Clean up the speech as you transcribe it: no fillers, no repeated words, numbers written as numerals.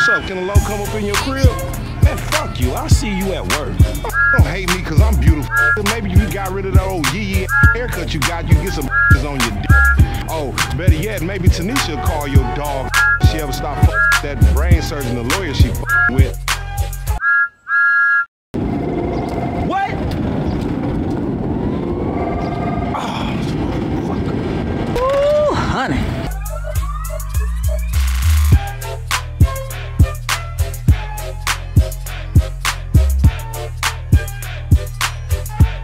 What's up? Can a low come up in your crib? Man, fuck you. I'll see you at work. Don't hate me because I'm beautiful. Maybe you got rid of that old yee haircut you got. You get some on your dick. Oh, better yet, maybe Tanisha will call your dog. She ever stop that brain surgeon, the lawyer she with.